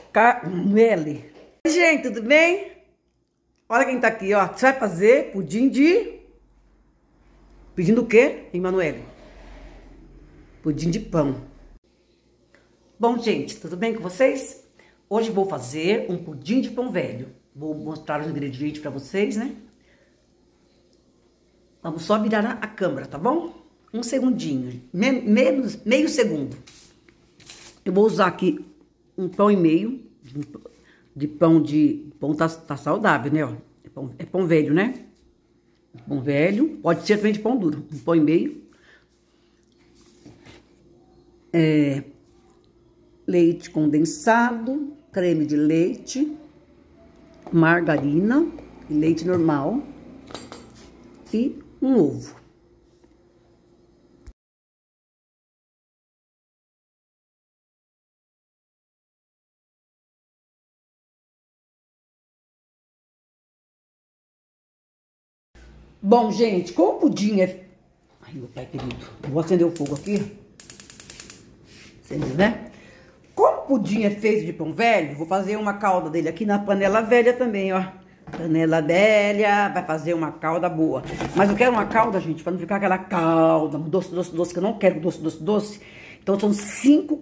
Carmele. Gente, tudo bem? Olha quem tá aqui, ó. Você vai fazer pudim de... Pedindo o quê, Emanuele? Pudim de pão. Bom, gente, tudo bem com vocês? Hoje vou fazer um pudim de pão velho. Vou mostrar os ingredientes pra vocês, né? Vamos só virar a câmera, tá bom? Um segundinho, meio segundo. Eu vou usar aqui um pão e meio de pão tá saudável, né? Ó. É pão velho, né? Pão velho, pode ser também de pão duro. Um pão e meio. Leite condensado, creme de leite, margarina, leite normal e um ovo. Bom, gente, como o pudim é... Ai, meu pai querido, eu vou acender o fogo aqui. Acendeu, né? Como o pudim é feito de pão velho, vou fazer uma calda dele aqui na panela velha também, ó. Panela velha, vai fazer uma calda boa. Mas eu quero uma calda, gente, pra não ficar aquela calda doce, doce, doce, que eu não quero doce, doce, doce. Então são 5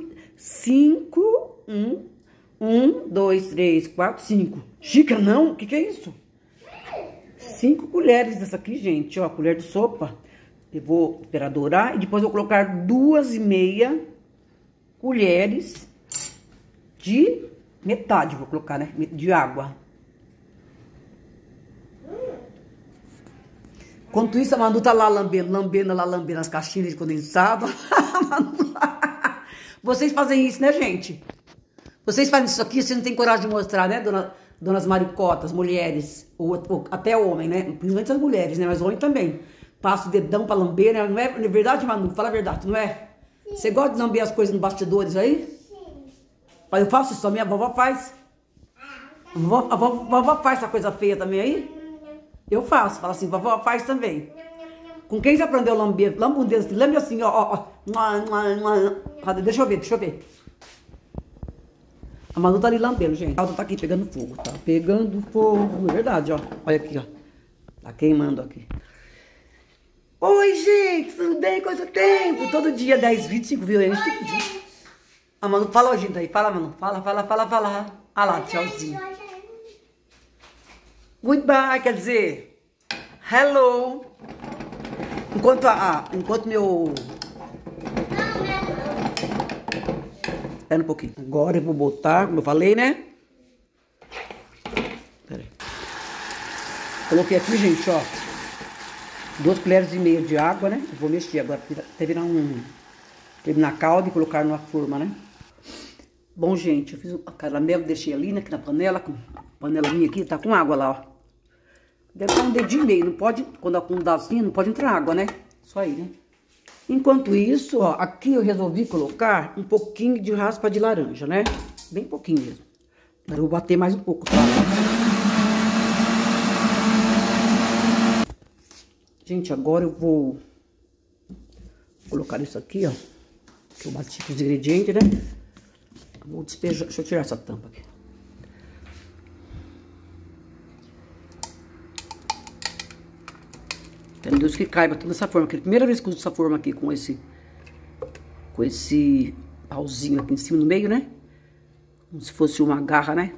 1, 2, 3, 4, 5. Xícara não? O que é isso? 5 colheres dessa aqui, gente, ó, colher de sopa. Eu vou esperar dourar e depois eu vou colocar 2,5 colheres de metade, vou colocar, né, de água. Enquanto isso, a Manu tá lá lambendo as caixinhas de condensado. Vocês fazem isso, né, gente? Vocês fazem isso aqui, você não tem coragem de mostrar, né, donas maricotas, mulheres, ou até homem, né? Principalmente as mulheres, né? Mas homem também. Passa o dedão pra lamber, né? Não é verdade, Manu? Fala a verdade, não é? Sim. Você gosta de lamber as coisas nos bastidores aí? Sim. Mas eu faço isso, a minha vovó faz. A vovó faz essa coisa feia também aí? Eu faço. Fala assim, vovó faz também. Com quem você aprendeu a lamber? Lamba um dedo assim, lambe assim, ó. Cadê? Deixa eu ver. A Manu tá ali lambendo, gente. A calda tá aqui pegando fogo, tá? Pegando fogo, é verdade, ó. Olha aqui, ó. Tá queimando aqui. Oi, gente, tudo bem? Quanto tempo? Todo dia 10 vídeos, 5 vídeos. A Manu, fala hoje aí. Fala, Manu. Fala. Ah lá, tchauzinho. Goodbye, quer dizer, hello. Enquanto meu... Espera um pouquinho. Agora eu vou botar, como eu falei, né? Pera aí. Coloquei aqui, gente, ó. 2,5 colheres de água, né? Eu vou mexer agora, até virar terminar a calda e colocar numa forma, né? Bom, gente, eu fiz o caramelo, deixei ali, né? Aqui na panela, com a panela minha aqui, tá com água lá, ó. Deve estar um dedinho e meio, não pode, quando dá assim, não pode entrar água, né? Só aí, né? Enquanto isso, ó, aqui eu resolvi colocar um pouquinho de raspa de laranja, né? Bem pouquinho mesmo. Agora eu vou bater mais um pouco, tá? Gente, agora eu vou colocar isso aqui, ó. Que eu bati com os ingredientes, né? Vou despejar, deixa eu tirar essa tampa aqui. Quero Deus que caiba toda essa forma, porque é a primeira vez que eu uso essa forma aqui, com esse pauzinho aqui em cima, no meio, né? Como se fosse uma garra, né?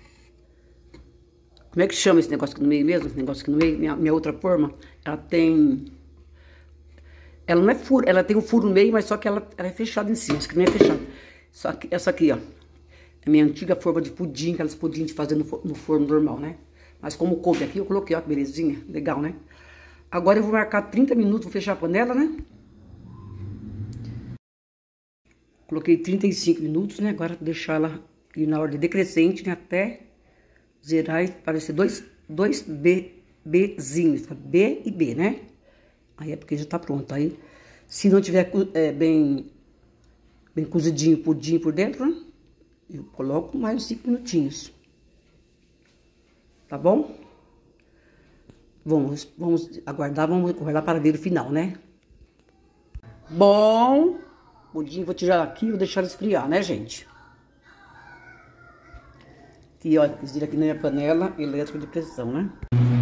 Como é que chama esse negócio aqui no meio mesmo? Esse negócio aqui no meio, minha outra forma, ela tem... Ela não é furo, ela tem um furo no meio, mas só que ela é fechada em cima, isso aqui não é fechado. Só que essa aqui, ó, é a minha antiga forma de pudim, aquelas pudim de fazer no forno normal, né? Mas como coube aqui, eu coloquei, ó, que belezinha, legal, né? Agora eu vou marcar 30 minutos, vou fechar a panela, né? Coloquei 35 minutos, né? Agora vou deixar ela ir na ordem decrescente, né? Até zerar e parecer dois Bzinhos, B e B, né? Aí é porque já tá pronto. Aí, se não tiver bem cozidinho o pudim por dentro, né? Eu coloco mais uns 5 minutinhos. Tá bom? Vamos aguardar para ver o final, né? Bom, o pudim vou tirar aqui e vou deixar esfriar, né, gente? Aqui, olha, fiz aqui na minha panela elétrica de pressão, né?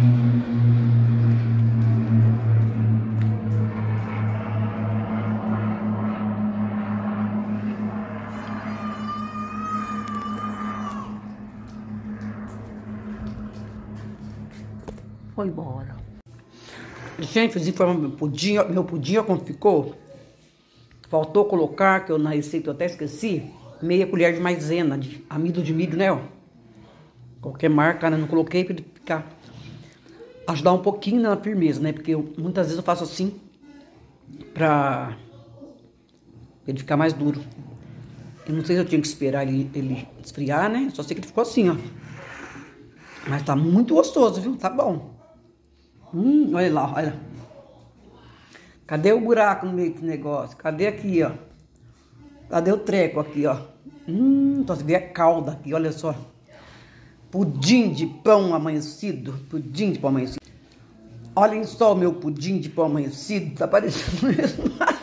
Foi embora. Gente, fiz informar meu pudim, ó, como ficou. Faltou colocar, que eu na receita eu até esqueci, meia colher de maisena, de amido de milho, né, ó. Qualquer marca, né, não coloquei pra ele ficar, ajudar um pouquinho na firmeza, né, porque muitas vezes eu faço assim, pra ele ficar mais duro. Eu não sei se eu tinha que esperar ele esfriar, né, só sei que ele ficou assim, ó. Mas tá muito gostoso, viu, tá bom. Olha lá, olha. Cadê o buraco no meio desse negócio? Cadê aqui, ó? Cadê o treco aqui, ó? Só se vê a calda aqui, olha só. Pudim de pão amanhecido. Pudim de pão amanhecido. Olhem só o meu pudim de pão amanhecido. Tá parecendo mesmo.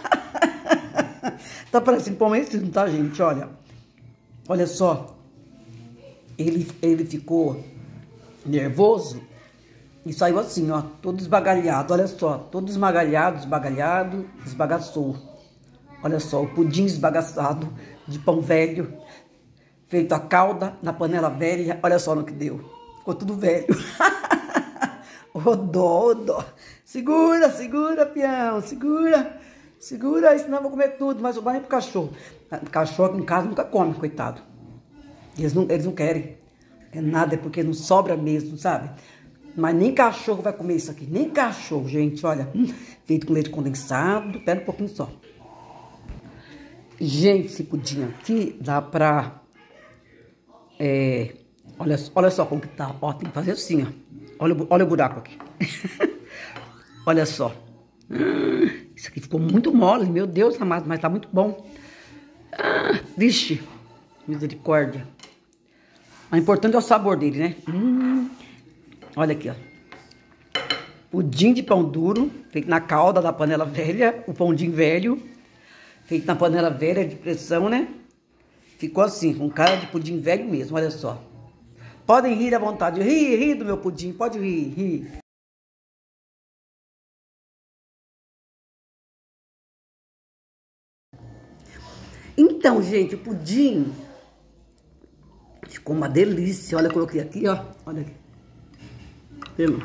Tá parecendo pão amanhecido, tá, gente? Olha. Olha só. Ele ficou nervoso. E saiu assim, ó, todo esbagalhado, olha só, todo esmagalhado, esbagaçou. Olha só, o pudim esbagaçado de pão velho, feito a calda na panela velha, olha só no que deu. Ficou tudo velho. Ô dó, ô dó. Segura, segura, peão, segura. Segura aí, senão eu vou comer tudo, mas eu vou nem pro cachorro. O cachorro aqui em casa nunca come, coitado. Eles não querem. É nada, é porque não sobra mesmo, sabe? Mas nem cachorro vai comer isso aqui. Nem cachorro, gente. Olha, feito com leite condensado. Pera um pouquinho só. Gente, esse pudim aqui dá pra... olha só como que tá. Ó, tem que fazer assim, ó. Olha o buraco aqui. Olha só. Isso aqui ficou muito mole. Meu Deus amado, mas tá muito bom. Vixe. Misericórdia. O importante é o sabor dele, né? Olha aqui, ó. Pudim de pão duro, feito na calda da panela velha, o pãozinho velho, feito na panela velha de pressão, né? Ficou assim, com cara de pudim velho mesmo, olha só. Podem rir à vontade, ri do meu pudim, pode rir. Então, gente, o pudim ficou uma delícia. Olha, eu coloquei aqui, ó, olha aqui. Viu?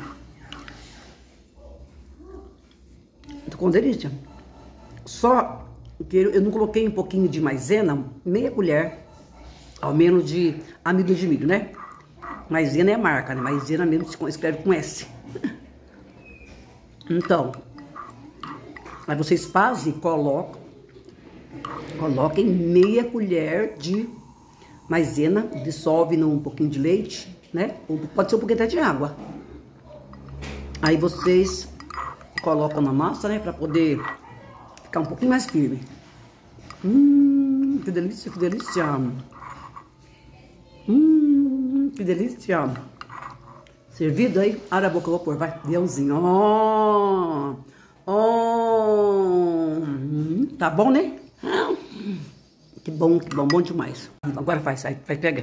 Com delícia. Só que eu não coloquei um pouquinho de maisena, meia colher, ao menos de amido de milho, né? Maisena é a marca, né? Maisena mesmo se escreve com S. Então, aí vocês fazem, coloquem meia colher de maisena, dissolve num pouquinho de leite, né? Ou pode ser um pouquinho até de água. Aí vocês colocam na massa, né? Pra poder ficar um pouquinho mais firme. Que delícia, que delícia. Que delícia. Servido aí. Abre a boca, eu vou pôr, vai. Leãozinho. Tá bom, né? Que bom, bom demais. Agora faz, pega.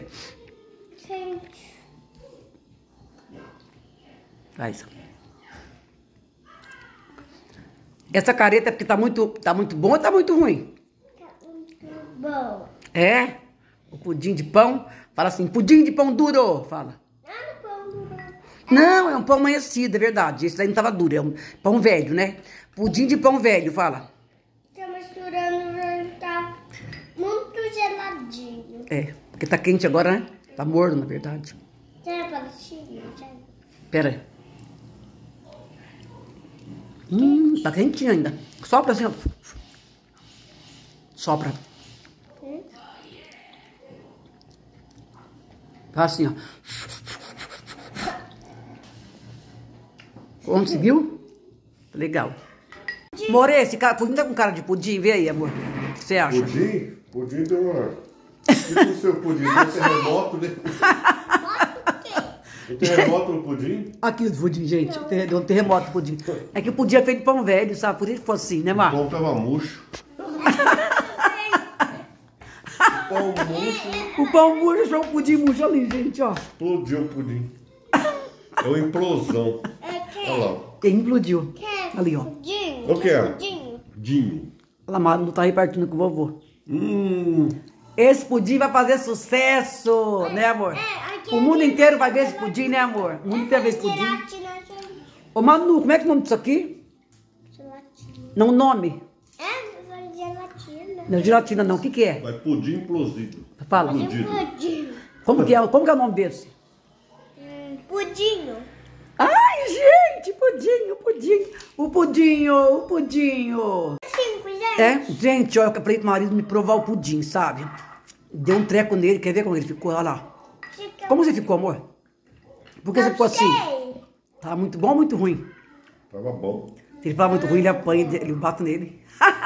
Faz. Essa careta é porque tá muito bom ou tá muito ruim? Tá muito bom. É? O pudim de pão. Fala assim, pudim de pão duro. Fala. Pão duro. Não, é um pão amanhecido, é verdade. Esse daí não tava duro, é um pão velho, né? Pudim de pão velho, fala. Tá misturando, tá muito geladinho. É, porque tá quente agora, né? Tá morno, na verdade. Já parecia, já. Pera aí. Tá quentinho ainda. Sopra assim, ó. Sopra. Tá assim, ó. Conseguiu? Legal. More, esse cara, pudim tá com cara de pudim? Vê aí, amor. O que você acha? Pudim? Pudim tem uma... Tipo o seu pudim, tem terremoto, né? Tem terremoto no pudim? Aqui o pudim, gente. Deu um terremoto no pudim. É que o pudim é feito de pão velho, sabe? Por isso que foi assim, né, Mar? O pão tava murcho. pão murcho. O pão murcho achou o pudim murcho ali, gente, ó. Explodiu o pudim. É uma implosão. Olha lá. Quem implodiu? Quer Ali, ó. pudim? Eu quero. Pudim? Dinho. A Manu tá repartindo com o vovô. Esse pudim vai fazer sucesso, né, amor? aqui O mundo inteiro vai ver esse pudim, né, amor? O mundo inteiro vai ver esse pudim. Gelatina. Ô, Manu, como é que é o nome disso aqui? Gelatina. Não, o nome. Gelatina. Não é gelatina, não. O que que é? Vai pudim implosivo. Fala. Pudim. Como que é o nome desse? Pudinho. Ai, gente, pudim, o pudinho. 5, gente. É, gente, olha, eu falei pro marido me provar o pudim, sabe? Deu um treco nele, quer ver como ele ficou? Olha lá. Como você ficou, amor? Por que você ficou assim? Tá muito bom ou muito ruim? Tava bom. Se ele falar muito ruim, ele apanha, ele bate nele.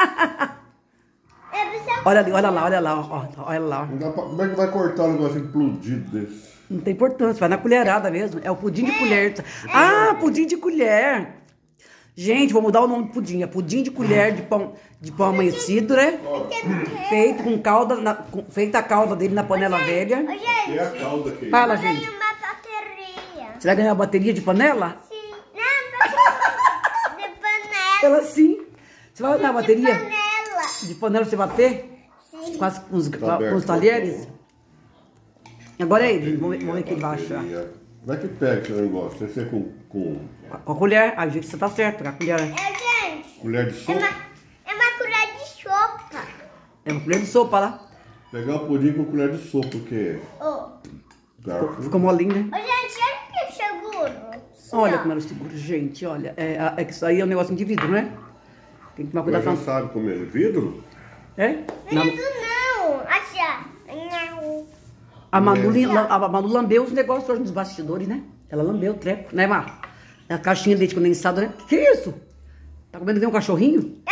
É, Olha ali, olha lá, ó, olha lá. Não dá pra- Como é que vai cortar um negócio implodido desse? Não tem importância, vai na colherada mesmo. É o pudim de colher. Ah, pudim de colher. Gente, vou mudar o nome do pudim. É pudim de colher de pão amanhecido, né? Feito com calda, feita a calda dele na panela velha. E a calda aqui? Fala, Ganhei gente. uma bateria. Você vai ganhar uma bateria de panela? Sim. Não, de panela. Ela sim. Você vai ganhar uma bateria Panela. de panela pra você bater? Sim. Com os aberto. talheres? Agora é ele. Vamos ver o que ele vai achar. Como é que pega esse negócio? Tem que ser com Com a colher. A gente, você tá certo, com a colher. Gente. colher de sopa? É uma colher de sopa. É uma colher de sopa lá. Pegar o pudim com colher de sopa, porque Ô, garfo. Ficou molinho, né? gente, olha que seguro. Olha como ela segura, gente, olha. É que isso aí é um negócio de vidro, né? Tem que tomar Mas cuidado já com... sabe comer vidro? É? Não. Vidro não. Acha. Não. A Manu lambeu os negócios hoje nos bastidores, né? Ela lambeu o treco, né, Mar? A caixinha de leite condensado, né? Que é isso? Tá comendo que nem um cachorrinho?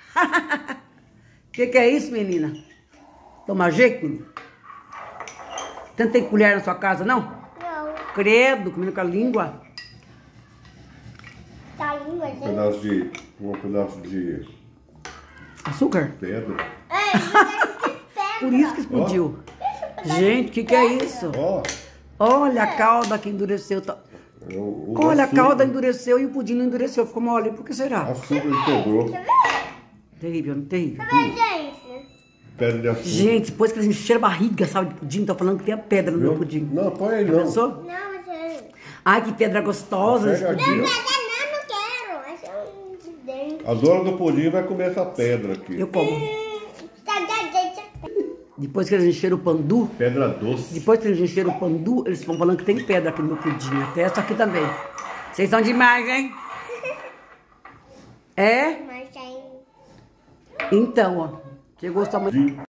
Que é isso, menina? Toma jeito, menina? Você não tem colher na sua casa, não? Não. Credo, comendo com a língua. Tá língua, Um gente. pedaço de Açúcar? pedra. É, gente, Por isso que explodiu. Gente, que é isso? Ó, Olha a calda que endureceu. o Olha, a açúcar- calda endureceu e o pudim não endureceu. Ficou mole. Por que será? Açúcar integrou. Terrível, terrível. gente. Pedra de açúcar. Gente, depois que eles encheram a barriga, sabe, de pudim, tô falando que tem a pedra no meu pudim. Não, põe aí Já não. pensou? Não, gente. Ai, que pedra gostosa esse Pega aqui, pudim. ó. Não quero. Esse é um de dentro. A dona do pudim vai comer essa pedra aqui. Eu como. Tá dentro. Depois que eles encheram o pandu, Pedra doce. depois que eles encheram o pandu, eles estão falando que tem pedra aqui no meu pudim. Até essa aqui também. Vocês são demais, hein? É? Mas tem... Então, ó. Chegou sua mãe.